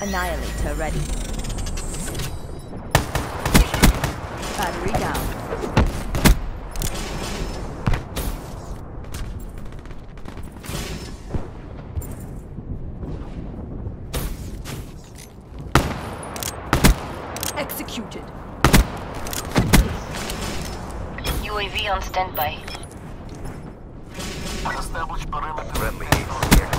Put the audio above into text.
Annihilator ready. Battery down. Executed. UAV on standby. Establish perimeter. Friendly ACS